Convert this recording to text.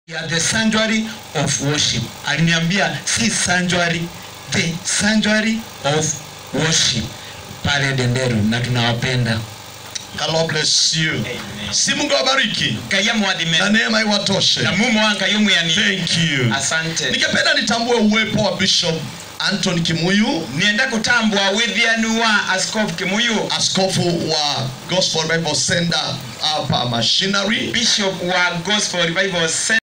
Yeah, the sanctuary of worship. Aliniambia si sanctuary, the sanctuary of worship. Pale Denderu na tunawapenda. God bless you. Amen. Si Mungu awabariki. Na neema iwatoshe. Thank you. Asante. Ningependa nitambue uwepo wa Bishop Anthony Kimuyu. Nienda kutambua withianuwa Askofu Kimuyu. Askofu wa Gospel Revival Center hapa Machinery. Bishop wa Gospel Revival Center.